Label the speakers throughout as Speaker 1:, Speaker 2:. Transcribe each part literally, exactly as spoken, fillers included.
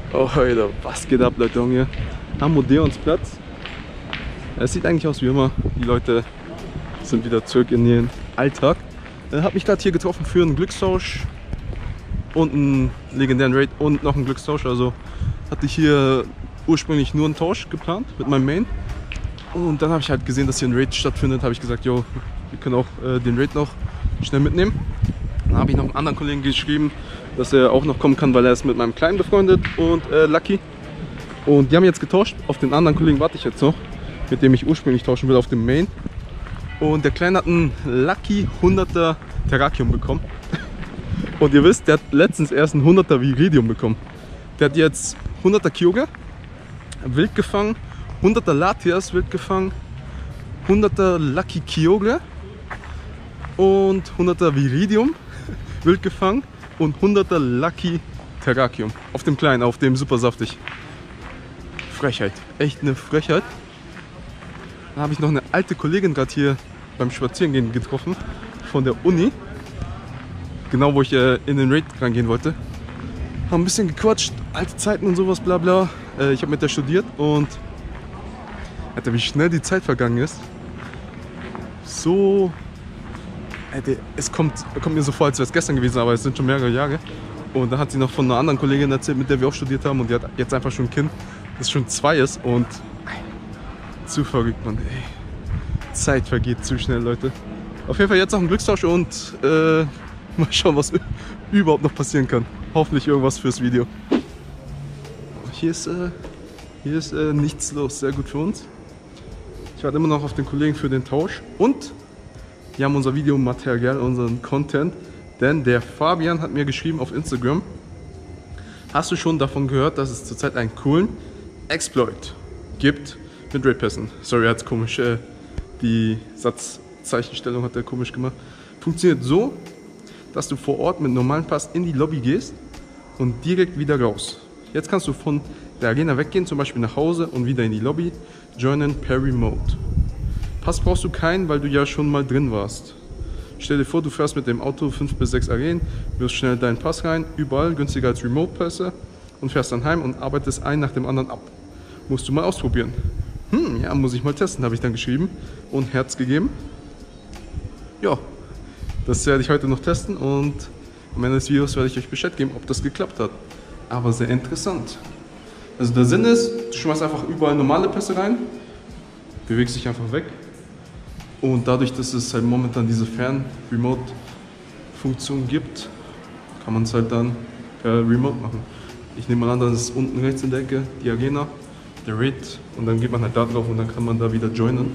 Speaker 1: Oh, Alter, was geht ab, Leute, hier am Odeonsplatz. Es sieht eigentlich aus wie immer. Die Leute sind wieder zurück in ihren Alltag. Ich habe mich gerade hier getroffen für einen Glückstausch und einen legendären Raid und noch einen Glückstausch. Also hatte ich hier ursprünglich nur einen Tausch geplant mit meinem Main. Und dann habe ich halt gesehen, dass hier ein Raid stattfindet. Habe ich gesagt, jo, wir können auch äh, den Raid noch schnell mitnehmen. Dann habe ich noch einen anderen Kollegen geschrieben, dass er auch noch kommen kann, weil er ist mit meinem Kleinen befreundet und äh, Lucky. Und die haben jetzt getauscht. Auf den anderen Kollegen warte ich jetzt noch, mit dem ich ursprünglich tauschen will auf dem Main. Und der Kleine hat einen Lucky hunderter Terrakium bekommen. Und ihr wisst, der hat letztens erst einen hunderter Viridium bekommen. Der hat jetzt hunderter Kyogre wild gefangen, hunderter Latias wild gefangen, hunderter Lucky Kyogre und hunderter Viridium wild gefangen und hunderter Lucky Terrakium. Auf dem Kleinen, auf dem super saftig. Frechheit, echt eine Frechheit. Dann habe ich noch eine alte Kollegin gerade hier beim Spazierengehen getroffen von der Uni. Genau, wo ich äh, in den Raid reingehen wollte. Haben ein bisschen gequatscht, alte Zeiten und sowas, bla bla. Äh, ich habe mit der studiert und Alter, wie schnell die Zeit vergangen ist. So, Alter, es kommt, kommt mir so vor, als wäre es gestern gewesen, aber es sind schon mehrere Jahre. Und da hat sie noch von einer anderen Kollegin erzählt, mit der wir auch studiert haben, und die hat jetzt einfach schon ein Kind, das schon zwei ist, und zu verrückt, Mann, ey. Zeit vergeht zu schnell, Leute. Auf jeden Fall jetzt noch ein Glückstausch und äh, mal schauen, was überhaupt noch passieren kann. Hoffentlich irgendwas fürs Video. Hier ist, äh, hier ist äh, nichts los, sehr gut für uns. Ich warte immer noch auf den Kollegen für den Tausch und wir haben unser Videomaterial, unseren Content, denn der Fabian hat mir geschrieben auf Instagram: Hast du schon davon gehört, dass es zurzeit einen coolen Exploit gibt mit Raid-Pässen? Sorry, hat's komisch, äh, die Satzzeichenstellung hat er komisch gemacht. Funktioniert so, dass du vor Ort mit normalen Pass in die Lobby gehst und direkt wieder raus. Jetzt kannst du von der Arena weggehen, zum Beispiel nach Hause und wieder in die Lobby, joinen per Remote. Pass brauchst du keinen, weil du ja schon mal drin warst. Stell dir vor, du fährst mit dem Auto fünf bis sechs Arenen, wirst schnell deinen Pass rein, überall günstiger als Remote-Pässe, und fährst dann heim und arbeitest einen nach dem anderen ab. Musst du mal ausprobieren. Hm, ja, muss ich mal testen, habe ich dann geschrieben und Herz gegeben. Ja, das werde ich heute noch testen und am Ende des Videos werde ich euch Bescheid geben, ob das geklappt hat. Aber sehr interessant. Also der Sinn ist, du schmeißt einfach überall normale Pässe rein, bewegst dich einfach weg. Und dadurch, dass es halt momentan diese Fern-Remote-Funktion gibt, kann man es halt dann per Remote machen. Ich nehme mal an, das ist unten rechts in der Ecke die Arena, der Raid, und dann geht man halt da drauf und dann kann man da wieder joinen.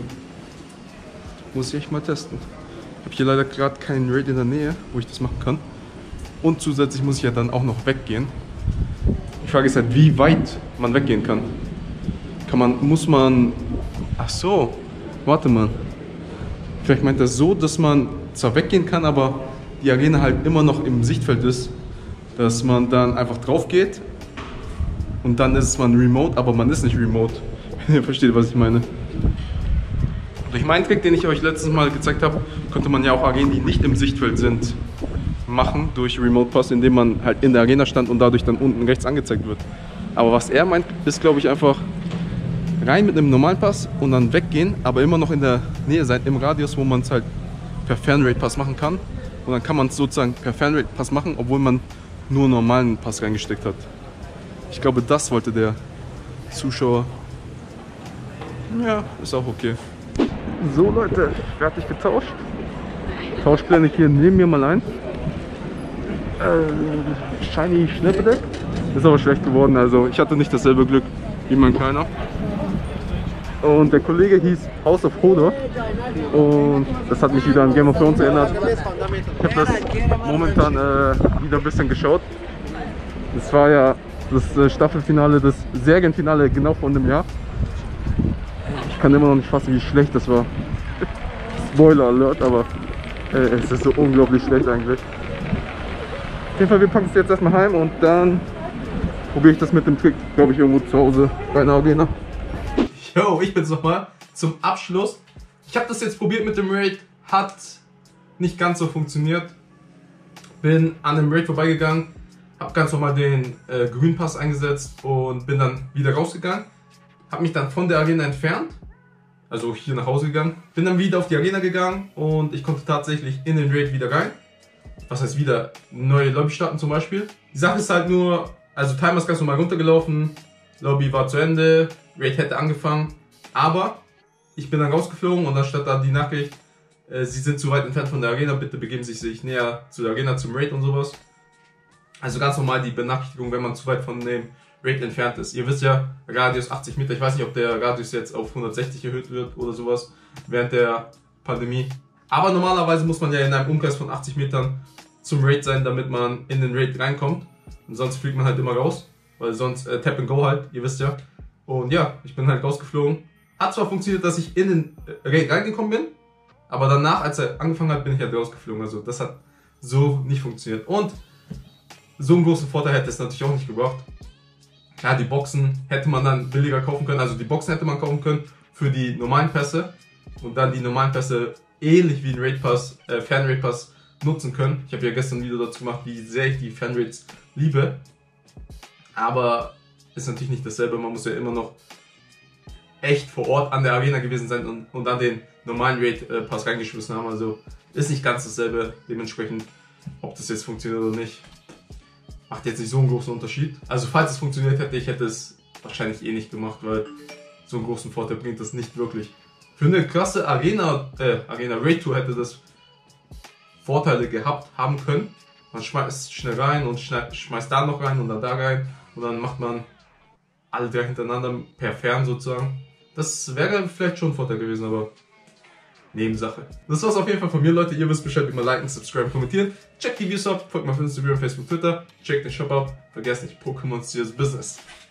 Speaker 1: Muss ich echt mal testen. Ich habe hier leider gerade keinen Raid in der Nähe, wo ich das machen kann. Und zusätzlich muss ich ja dann auch noch weggehen. Die Frage ist halt, wie weit man weggehen kann. Kann man, muss man, ach so, warte mal. Vielleicht meint er so, dass man zwar weggehen kann, aber die Arena halt immer noch im Sichtfeld ist. Dass man dann einfach drauf geht und dann ist man remote, aber man ist nicht remote. Wenn ihr versteht, was ich meine. Durch meinen Trick, den ich euch letztes Mal gezeigt habe, konnte man ja auch Arenen, die nicht im Sichtfeld sind, machen durch Remote Pass, indem man halt in der Arena stand und dadurch dann unten rechts angezeigt wird. Aber was er meint, ist, glaube ich, einfach rein mit einem normalen Pass und dann weggehen, aber immer noch in der Nähe sein, im Radius, wo man es halt per Fernrate-Pass machen kann. Und dann kann man es sozusagen per Fernrate-Pass machen, obwohl man nur einen normalen Pass reingesteckt hat. Ich glaube, das wollte der Zuschauer. Ja, ist auch okay. So Leute, fertig getauscht. Tausch blende ich hier neben mir mal ein. Äh, Shiny Schnäppedeck. Ist aber schlecht geworden, also ich hatte nicht dasselbe Glück wie mein Kleiner. Und der Kollege hieß House of Hodor und das hat mich wieder an Game of Thrones erinnert. Ich habe das momentan äh, wieder ein bisschen geschaut. Das war ja das äh, Staffelfinale, das Serienfinale genau vor einem Jahr. Ich kann immer noch nicht fassen, wie schlecht das war. Spoiler Alert, aber äh, es ist so unglaublich schlecht eigentlich. Auf jeden Fall, wir packen es jetzt erstmal heim und dann probiere ich das mit dem Trick, glaube ich, irgendwo zu Hause bei einer Arena. Yo, ich bin's nochmal zum Abschluss. Ich habe das jetzt probiert mit dem Raid, hat nicht ganz so funktioniert. Bin an dem Raid vorbeigegangen, habe ganz normal den äh, Grünpass eingesetzt und bin dann wieder rausgegangen. Habe mich dann von der Arena entfernt, also hier nach Hause gegangen. Bin dann wieder auf die Arena gegangen und ich konnte tatsächlich in den Raid wieder rein. Was heißt wieder? Neue Lobby starten zum Beispiel. Die Sache ist halt nur, also Timer ist ganz normal runtergelaufen, Lobby war zu Ende, Raid hätte angefangen, aber ich bin dann rausgeflogen und dann stand da die Nachricht, äh, Sie sind zu weit entfernt von der Arena, bitte begeben Sie sich näher zu der Arena, zum Raid und sowas. Also ganz normal die Benachrichtigung, wenn man zu weit von dem Raid entfernt ist. Ihr wisst ja, Radius achtzig Meter, ich weiß nicht, ob der Radius jetzt auf hundertsechzig erhöht wird oder sowas während der Pandemie. Aber normalerweise muss man ja in einem Umkreis von achtzig Metern zum Raid sein, damit man in den Raid reinkommt. Und sonst fliegt man halt immer raus, weil sonst äh, Tap and Go halt, ihr wisst ja. Und ja, ich bin halt rausgeflogen. Hat zwar funktioniert, dass ich in den Raid reingekommen bin, aber danach, als er angefangen hat, bin ich halt rausgeflogen. Also das hat so nicht funktioniert. Und so einen großen Vorteil hätte es natürlich auch nicht gebracht. Ja, die Boxen hätte man dann billiger kaufen können. Also die Boxen hätte man kaufen können für die normalen Pässe. Und dann die normalen Pässe ähnlich wie ein Raid Pass, äh, Fan Raid Pass nutzen können. Ich habe ja gestern ein Video dazu gemacht, wie sehr ich die Fan Raids liebe. Aber ist natürlich nicht dasselbe. Man muss ja immer noch echt vor Ort an der Arena gewesen sein und, und dann den normalen Raid äh, Pass reingeschmissen haben. Also ist nicht ganz dasselbe. Dementsprechend, ob das jetzt funktioniert oder nicht, macht jetzt nicht so einen großen Unterschied. Also falls es funktioniert hätte, ich hätte es wahrscheinlich eh nicht gemacht, weil so einen großen Vorteil bringt das nicht wirklich. Für eine krasse Arena, äh, Arena Raid Tour hätte das Vorteile gehabt, haben können. Man schmeißt schnell rein und schmeißt da noch rein und dann da rein und dann macht man alle drei hintereinander per Fern sozusagen. Das wäre vielleicht schon ein Vorteil gewesen, aber Nebensache. Das war's auf jeden Fall von mir, Leute. Ihr wisst Bescheid, immer liken, subscriben, kommentieren. Checkt die Videos ab, folgt mir auf Instagram, Facebook, Twitter. Checkt den Shop ab. Vergesst nicht, Pokémon Steers Business.